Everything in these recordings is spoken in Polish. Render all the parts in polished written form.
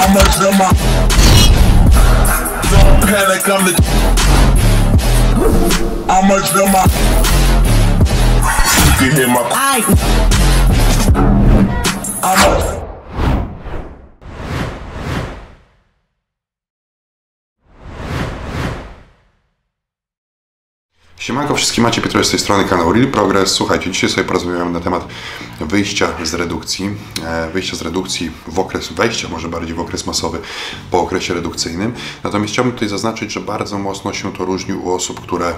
How much am I? Don't panic, I'm the. How much am I? You can hear my. How much? Siemanko wszystkim, Maciej Pietrowicz z tej strony, kanał Real Progress. Słuchajcie, dzisiaj sobie porozmawiamy na temat wejścia z redukcji w okres, wejścia może bardziej w okres masowy po okresie redukcyjnym. Natomiast chciałbym tutaj zaznaczyć, że bardzo mocno się to różni u osób, które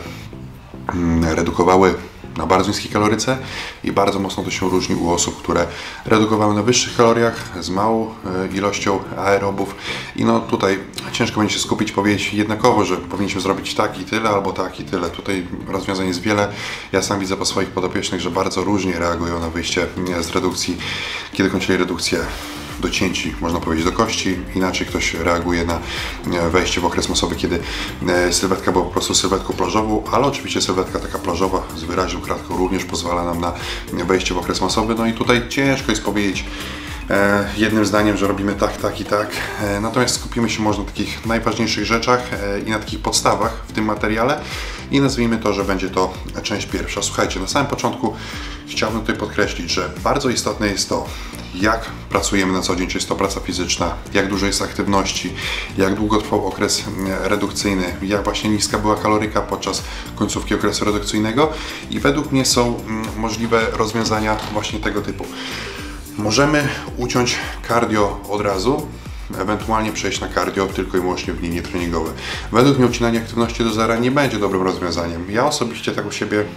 redukowały na bardzo niskiej kaloryce i bardzo mocno to się różni u osób, które redukowały na wyższych kaloriach z małą ilością aerobów i no tutaj ciężko będzie się skupić, powiedzieć jednakowo, że powinniśmy zrobić tak i tyle albo tak i tyle. Tutaj rozwiązań jest wiele. Ja sam widzę po swoich podopiecznych, że bardzo różnie reagują na wyjście z redukcji, kiedy kończyli redukcję do cięci, można powiedzieć, do kości. Inaczej ktoś reaguje na wejście w okres masowy, kiedy sylwetka była po prostu sylwetką plażową, ale oczywiście sylwetka taka plażowa z wyraźną kratką również pozwala nam na wejście w okres masowy. No i tutaj ciężko jest powiedzieć jednym zdaniem, że robimy tak, tak i tak. Natomiast skupimy się może na takich najważniejszych rzeczach i na takich podstawach w tym materiale i nazwijmy to, że będzie to część pierwsza. Słuchajcie, na samym początku chciałbym tutaj podkreślić, że bardzo istotne jest to, jak pracujemy na co dzień, czy jest to praca fizyczna, jak dużo jest aktywności, jak długo trwał okres redukcyjny, jak właśnie niska była kaloryka podczas końcówki okresu redukcyjnego i według mnie są możliwe rozwiązania właśnie tego typu. Możemy uciąć cardio od razu, ewentualnie przejść na cardio tylko i wyłącznie w linie treningowe. Według mnie ucinanie aktywności do zera nie będzie dobrym rozwiązaniem. Ja osobiście tak u siebie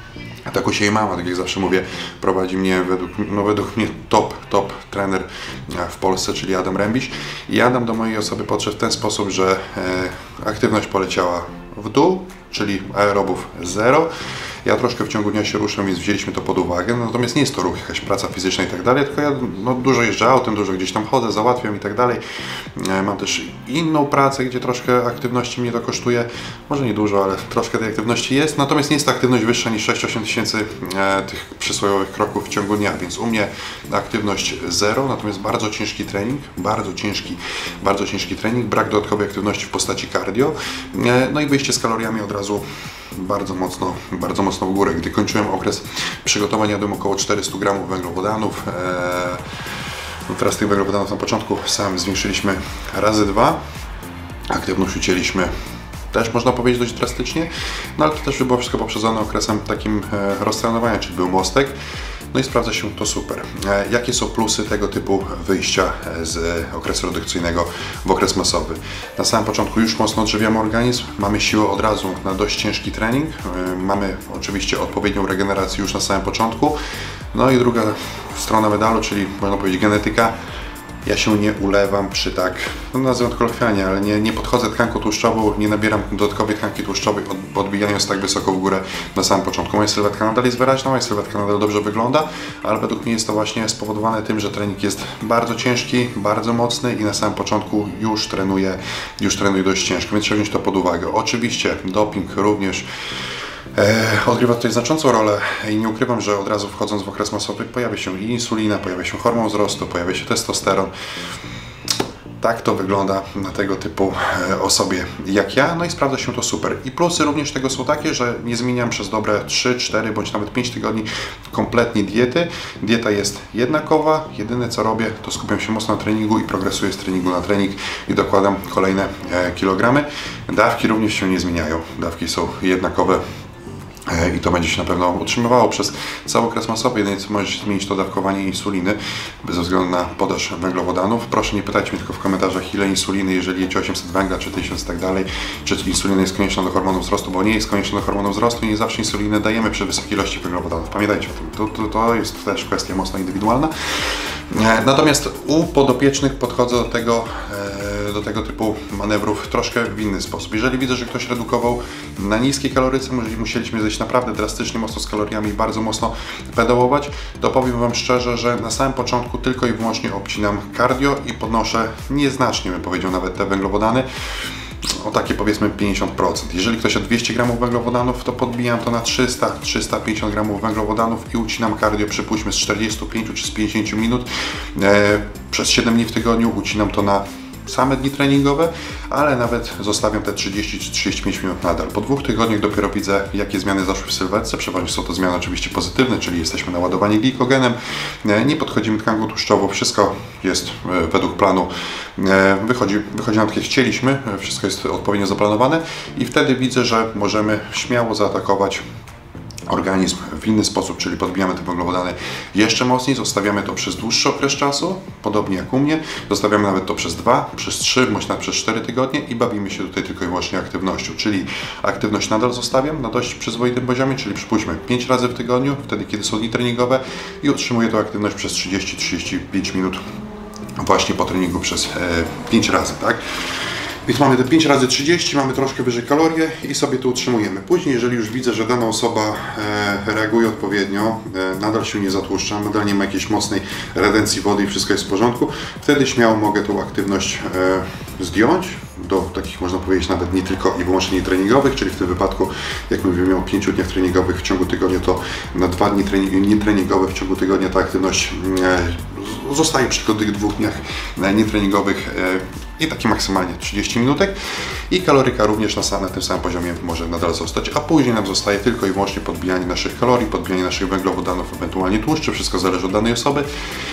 mama, tak jak zawsze mówię, prowadzi mnie według mnie top trener w Polsce, czyli Adam Rębiś. I Adam do mojej osoby podszedł w ten sposób, że aktywność poleciała w dół, czyli aerobów 0. Ja troszkę w ciągu dnia się ruszam, więc wzięliśmy to pod uwagę, natomiast nie jest to ruch, jakaś praca fizyczna i tak dalej, tylko ja dużo jeżdżę autem, dużo gdzieś tam chodzę, załatwiam i tak dalej. Mam też inną pracę, gdzie troszkę aktywności mnie to kosztuje, może nie dużo, ale troszkę tej aktywności jest, natomiast nie jest to aktywność wyższa niż 6-8 tysięcy tych przysłowiowych kroków w ciągu dnia, więc u mnie aktywność 0, natomiast bardzo ciężki trening, bardzo ciężki trening, brak dodatkowej aktywności w postaci cardio, no i wyjście z kaloriami od razu bardzo mocno w górę. Gdy kończyłem okres przygotowań, jadłem około 400 gramów węglowodanów. Teraz tych węglowodanów na początku sam zwiększyliśmy razy 2. Aktywność ucięliśmy też, można powiedzieć, dość drastycznie, no ale to też było wszystko poprzedzone okresem takim roztrenowania, czyli był mostek. No i sprawdza się to super. Jakie są plusy tego typu wyjścia z okresu redukcyjnego w okres masowy? Na samym początku już mocno odżywiamy organizm, mamy siłę od razu na dość ciężki trening, mamy oczywiście odpowiednią regenerację już na samym początku. No i druga strona medalu, czyli można powiedzieć genetyka. Ja się nie ulewam przy tak, nazywam to kolokwialnie, ale nie podchodzę tkanką tłuszczową, nie nabieram dodatkowej tkanki tłuszczowej, odbijając tak wysoko w górę na samym początku. Moja sylwetka nadal jest wyraźna, moja sylwetka nadal dobrze wygląda, ale według mnie jest to właśnie spowodowane tym, że trening jest bardzo ciężki, bardzo mocny i na samym początku już trenuję dość ciężko, więc trzeba wziąć to pod uwagę. Oczywiście doping również odgrywa tutaj znaczącą rolę i nie ukrywam, że od razu wchodząc w okres masowy pojawia się i insulina, pojawia się hormon wzrostu, pojawia się testosteron. Tak to wygląda na tego typu osobie jak ja, no i sprawdza się to super. I plusy również tego są takie, że nie zmieniam przez dobre 3, 4 bądź nawet 5 tygodni kompletnie diety. Dieta jest jednakowa, jedyne co robię to skupiam się mocno na treningu i progresuję z treningu na trening i dokładam kolejne kilogramy. Dawki również się nie zmieniają, dawki są jednakowe. I to będzie się na pewno utrzymywało przez cały okres masowy. Jedynie co może się zmienić to dawkowanie insuliny ze względu na podaż węglowodanów. Proszę nie pytajcie mnie tylko w komentarzach, ile insuliny, jeżeli jecie 800 węgla czy 1000 i tak dalej, czy insulina jest konieczna do hormonu wzrostu, bo nie jest konieczna do hormonu wzrostu i nie zawsze insulinę dajemy przy wysokiej ilości węglowodanów. Pamiętajcie o tym, to jest też kwestia mocno indywidualna. Natomiast u podopiecznych podchodzę do tego typu manewrów troszkę w inny sposób. Jeżeli widzę, że ktoś redukował na niskiej kaloryce, musieliśmy zejść naprawdę drastycznie mocno z kaloriami i bardzo mocno pedałować, to powiem Wam szczerze, że na samym początku tylko i wyłącznie obcinam cardio i podnoszę nieznacznie, bym powiedział, nawet te węglowodany. O takie powiedzmy 50%. Jeżeli ktoś od 200 gramów węglowodanów, to podbijam to na 300-350 gramów węglowodanów i ucinam cardio, przypuśćmy z 45 czy z 50 minut. Przez 7 dni w tygodniu ucinam to na same dni treningowe, ale nawet zostawiam te 30 czy 35 minut nadal. Po 2 tygodniach dopiero widzę, jakie zmiany zaszły w sylwetce. Przeważnie są to zmiany oczywiście pozytywne, czyli jesteśmy naładowani glikogenem, nie podchodzimy tkanką tłuszczową, wszystko jest według planu, wychodzi nam tak jak chcieliśmy, wszystko jest odpowiednio zaplanowane i wtedy widzę, że możemy śmiało zaatakować organizm w inny sposób, czyli podbijamy te węglowodany jeszcze mocniej, zostawiamy to przez dłuższy okres czasu, podobnie jak u mnie, zostawiamy nawet to przez 2, przez 3, bądź nawet przez 4 tygodnie i bawimy się tutaj tylko i wyłącznie aktywnością, czyli aktywność nadal zostawiam na dość przyzwoitym poziomie, czyli przypuśćmy 5 razy w tygodniu, wtedy kiedy są dni treningowe i utrzymuję tę aktywność przez 30-35 minut właśnie po treningu przez 5 razy, tak? Więc mamy te 5 razy 30, mamy troszkę wyżej kalorie i sobie to utrzymujemy. Później, jeżeli już widzę, że dana osoba reaguje odpowiednio, nadal się nie zatłuszcza, nadal nie ma jakiejś mocnej retencji wody i wszystko jest w porządku, wtedy śmiało mogę tą aktywność zdjąć do takich, można powiedzieć, nawet nie tylko i wyłącznie treningowych, czyli w tym wypadku, jak mówimy, miał 5 dni treningowych w ciągu tygodnia, to na 2 dni nietreningowe w ciągu tygodnia ta aktywność zostaje przy tych 2 dniach nietreningowych i takie maksymalnie 30 minutek i kaloryka również na tym samym poziomie może nadal zostać, a później nam zostaje tylko i wyłącznie podbijanie naszych kalorii, podbijanie naszych węglowodanów, ewentualnie tłuszczy, wszystko zależy od danej osoby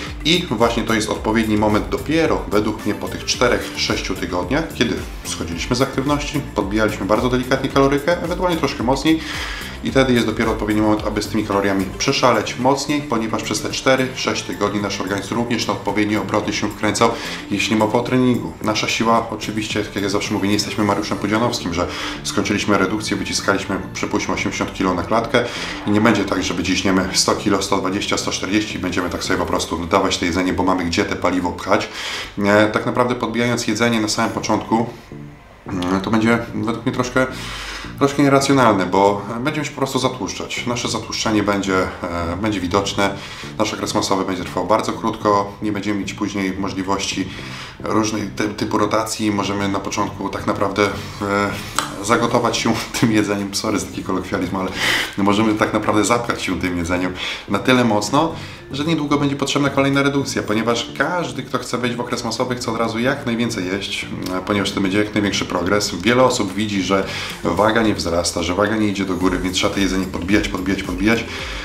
i właśnie to jest odpowiedni moment dopiero według mnie po tych 4-6 tygodniach, kiedy schodziliśmy z aktywności, podbijaliśmy bardzo delikatnie kalorykę, ewentualnie troszkę mocniej i wtedy jest dopiero odpowiedni moment, aby z tymi kaloriami przeszaleć mocniej, ponieważ przez te 4-6 tygodni nasz organizm również na odpowiednie obroty się wkręcał, jeśli mowa o treningu. Nasza siła, oczywiście, jak ja zawsze mówię, nie jesteśmy Mariuszem Pudzianowskim, że skończyliśmy redukcję, wyciskaliśmy, przypuśćmy, 80 kg na klatkę i nie będzie tak, że wyciśniemy 100 kg, 120, 140 i będziemy tak sobie po prostu dodawać to jedzenie, bo mamy gdzie te paliwo pchać. Tak naprawdę podbijając jedzenie na samym początku, to będzie według mnie troszkę nieracjonalne, bo będziemy się po prostu zatłuszczać. Nasze zatłuszczenie będzie widoczne, nasz okres masowy będzie trwał bardzo krótko, nie będziemy mieć później możliwości różnych typu rotacji, możemy na początku tak naprawdę zagotować się tym jedzeniem, sorry za taki kolokwializm, ale możemy tak naprawdę zapchać się tym jedzeniem na tyle mocno, że niedługo będzie potrzebna kolejna redukcja, ponieważ każdy, kto chce wejść w okres masowy, chce od razu jak najwięcej jeść, ponieważ to będzie jak największy progres. Wiele osób widzi, że waga nie wzrasta, że waga nie idzie do góry, więc trzeba to jedzenie podbijać.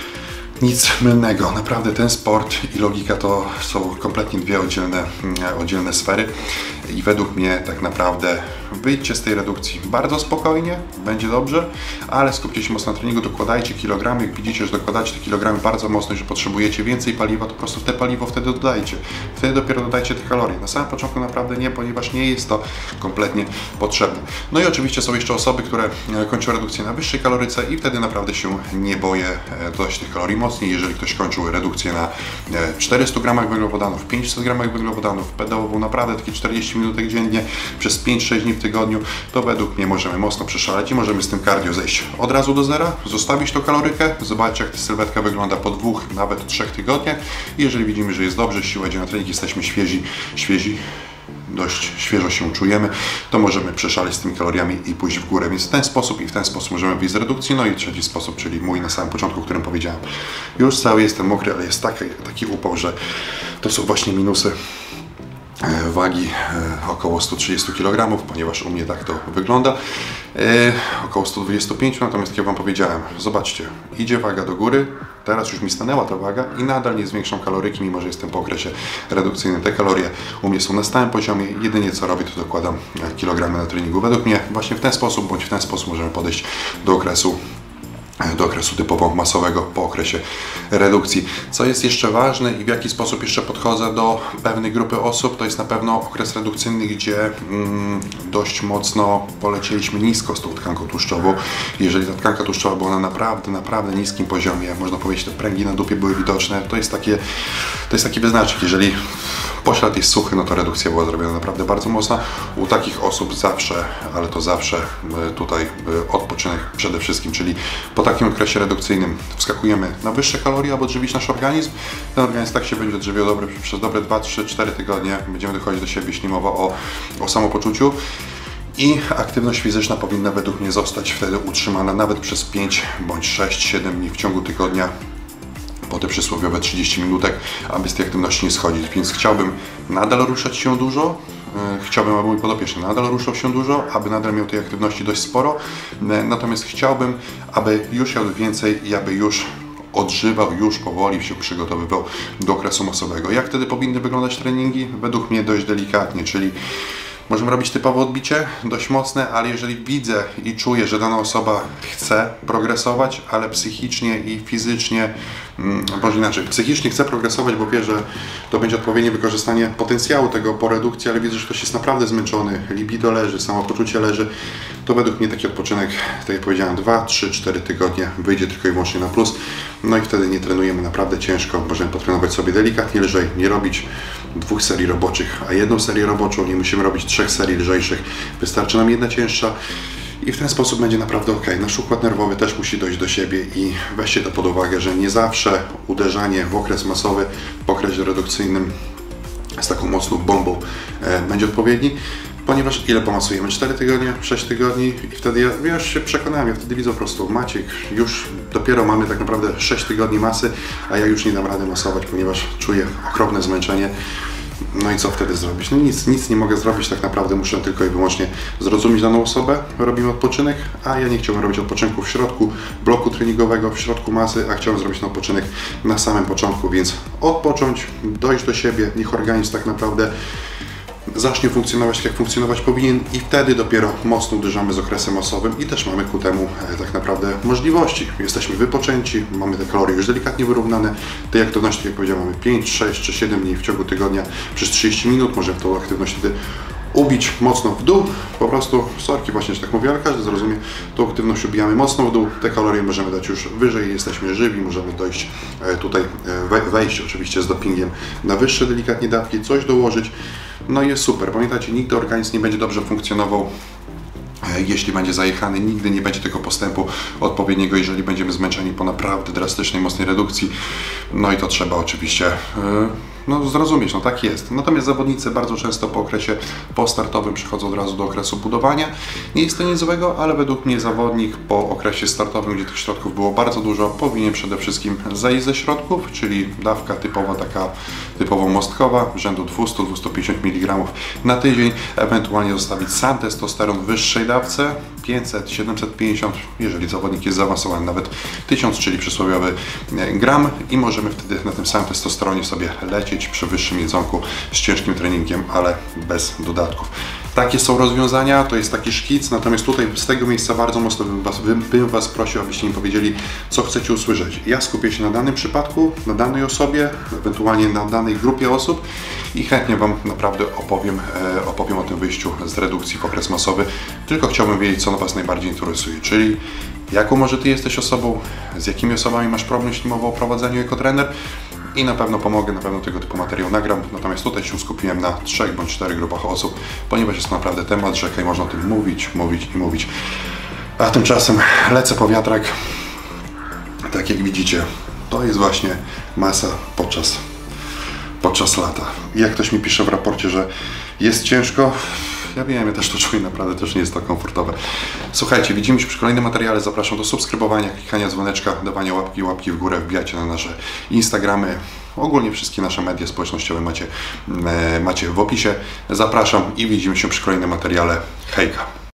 Nic mylnego. Naprawdę ten sport i logika to są kompletnie dwie oddzielne sfery i według mnie tak naprawdę wyjdźcie z tej redukcji bardzo spokojnie, będzie dobrze, ale skupcie się mocno na treningu, dokładajcie kilogramy, jak widzicie, że dokładacie te kilogramy bardzo mocno i że potrzebujecie więcej paliwa, to po prostu te paliwo wtedy dodajcie. Wtedy dopiero dodajcie te kalorie. Na samym początku naprawdę nie, ponieważ nie jest to kompletnie potrzebne. No i oczywiście są jeszcze osoby, które kończą redukcję na wyższej kaloryce i wtedy naprawdę się nie boję dodać tych kalorii mocniej. Jeżeli ktoś kończył redukcję na 400 gramach węglowodanów, 500 gramach węglowodanów, pedałową naprawdę takie 40 minutek dziennie przez 5-6 dni w tygodniu, to według mnie możemy mocno przeszaleć i możemy z tym cardio zejść od razu do zera, zostawić tą kalorykę, zobaczcie jak ta sylwetka wygląda po 2, nawet 3 tygodniach i jeżeli widzimy, że jest dobrze, siła idzie na trening, jesteśmy świeżi, dość świeżo się czujemy, to możemy przeszaleć z tymi kaloriami i pójść w górę. Więc w ten sposób możemy wyjść z redukcji. No i trzeci sposób, czyli mój na samym początku, o którym powiedziałem. Już cały jestem mokry, ale jest taki upał, że to są właśnie minusy wagi około 130 kg, ponieważ u mnie tak to wygląda. Około 125, natomiast jak ja Wam powiedziałem, zobaczcie, idzie waga do góry, teraz już mi stanęła ta waga i nadal nie zwiększam kaloryki, mimo że jestem po okresie redukcyjnym. Te kalorie u mnie są na stałym poziomie, jedynie co robię, to dokładam kilogramy na treningu. Według mnie właśnie w ten sposób, bądź w ten sposób możemy podejść do okresu typowo masowego po okresie redukcji. Co jest jeszcze ważne i w jaki sposób jeszcze podchodzę do pewnej grupy osób, to jest na pewno okres redukcyjny, gdzie dość mocno polecieliśmy nisko z tą tkanką tłuszczową. Jeżeli ta tkanka tłuszczowa była na naprawdę niskim poziomie, można powiedzieć, te pręgi na dupie były widoczne, to jest taki wyznacznik. Jeżeli poślad jest suchy, no to redukcja była zrobiona naprawdę bardzo mocna. U takich osób zawsze, ale to zawsze tutaj odpoczynek przede wszystkim, czyli po takim okresie redukcyjnym wskakujemy na wyższe kalorie, aby odżywić nasz organizm. Ten organizm tak się będzie odżywiał przez dobre 2, 3, 4 tygodnie. Będziemy dochodzić do siebie, jeśli mowa o samopoczuciu. I aktywność fizyczna powinna według mnie zostać wtedy utrzymana nawet przez 5 bądź 6-7 dni w ciągu tygodnia. Po te przysłowiowe 30 minutek, aby z tej aktywności nie schodzić. Więc chciałbym nadal ruszać się dużo, chciałbym, aby mój podopieczny nadal ruszał się dużo, aby nadal miał tej aktywności dość sporo, natomiast chciałbym, aby już jadł więcej i aby już odżywał, już powoli się przygotowywał do okresu masowego. Jak wtedy powinny wyglądać treningi? Według mnie dość delikatnie, czyli możemy robić typowe odbicie, dość mocne, ale jeżeli widzę i czuję, że dana osoba chce progresować, ale psychicznie i fizycznie, może inaczej, psychicznie chce progresować, bo wie, że to będzie odpowiednie wykorzystanie potencjału tego po redukcji, ale widzę, że ktoś jest naprawdę zmęczony, libido leży, samopoczucie leży, to według mnie taki odpoczynek, tak jak powiedziałem, 2, 3, 4 tygodnie wyjdzie tylko i wyłącznie na plus. No i wtedy nie trenujemy naprawdę ciężko, możemy potrenować sobie delikatnie lżej, nie robić 2 serii roboczych, a 1 serię roboczą, nie musimy robić 3 serii lżejszych, wystarczy nam 1 cięższa i w ten sposób będzie naprawdę ok. Nasz układ nerwowy też musi dojść do siebie i weźcie to pod uwagę, że nie zawsze uderzanie w okres masowy, w okresie redukcyjnym z taką mocną bombą będzie odpowiedni. Ponieważ ile pomasujemy? 4 tygodnie, 6 tygodni i wtedy ja już się przekonałem, ja wtedy widzę po prostu, Maciek, już dopiero mamy tak naprawdę 6 tygodni masy, a ja już nie dam rady masować, ponieważ czuję okropne zmęczenie. No i co wtedy zrobić? No nic nie mogę zrobić, tak naprawdę muszę tylko i wyłącznie zrozumieć daną osobę, robimy odpoczynek, a ja nie chciałbym robić odpoczynku w środku bloku treningowego, w środku masy, a chciałem zrobić ten odpoczynek na samym początku, więc odpocząć, dojść do siebie, niech organizm tak naprawdę zacznie funkcjonować tak, jak funkcjonować powinien i wtedy dopiero mocno uderzamy z okresem masowym i też mamy ku temu tak naprawdę możliwości. Jesteśmy wypoczęci, mamy te kalorie już delikatnie wyrównane, tej aktywności, jak powiedziałem, mamy 5, 6 czy 7 dni w ciągu tygodnia przez 30 minut, możemy tą aktywność wtedy ubić mocno w dół, po prostu, sorki właśnie, że tak mówię, ale każdy zrozumie, tą aktywność ubijamy mocno w dół, te kalorie możemy dać już wyżej, jesteśmy żywi, możemy dojść tutaj, wejść oczywiście z dopingiem na wyższe delikatnie dawki, coś dołożyć, no i jest super. Pamiętajcie, nigdy organizm nie będzie dobrze funkcjonował, jeśli będzie zajechany, nigdy nie będzie tego postępu odpowiedniego, jeżeli będziemy zmęczeni po naprawdę drastycznej, mocnej redukcji. No i to trzeba oczywiście zrozumieć, no tak jest. Natomiast zawodnicy bardzo często po okresie postartowym przechodzą od razu do okresu budowania. Nie jest to nic złego, ale według mnie zawodnik po okresie startowym, gdzie tych środków było bardzo dużo, powinien przede wszystkim zejść ze środków, czyli dawka typowa, taka typowo mostkowa, rzędu 200-250 mg na tydzień, ewentualnie zostawić sam testosteron w wyższej dawce, 500, 750, jeżeli zawodnik jest zaawansowany, nawet 1000, czyli przysłowiowy gram i możemy wtedy na tym samym testosteronie sobie lecieć przy wyższym jedzonku z ciężkim treningiem, ale bez dodatków. Takie są rozwiązania, to jest taki szkic, natomiast tutaj z tego miejsca bardzo mocno bym Was prosił, abyście mi powiedzieli, co chcecie usłyszeć. Ja skupię się na danym przypadku, na danej osobie, ewentualnie na danej grupie osób i chętnie Wam naprawdę opowiem o tym wyjściu z redukcji w okres masowy. Tylko chciałbym wiedzieć, co Was najbardziej interesuje, czyli jaką może Ty jesteś osobą, z jakimi osobami masz problem, jeśli mowa o prowadzeniu jako trener. I na pewno pomogę, na pewno tego typu materiał nagram, natomiast tutaj się skupiłem na 3 bądź 4 grupach osób, ponieważ jest to naprawdę temat rzeka i można o tym mówić. A tymczasem lecę po wiatrak. Tak jak widzicie, to jest właśnie masa podczas lata. I jak ktoś mi pisze w raporcie, że jest ciężko, ja wiem, ja też to czuję, naprawdę też nie jest to komfortowe. Słuchajcie, widzimy się przy kolejnym materiale. Zapraszam do subskrybowania, klikania dzwoneczka, dawania łapki w górę, wbijajcie na nasze Instagramy. Ogólnie wszystkie nasze media społecznościowe macie w opisie. Zapraszam i widzimy się przy kolejnym materiale. Hejka!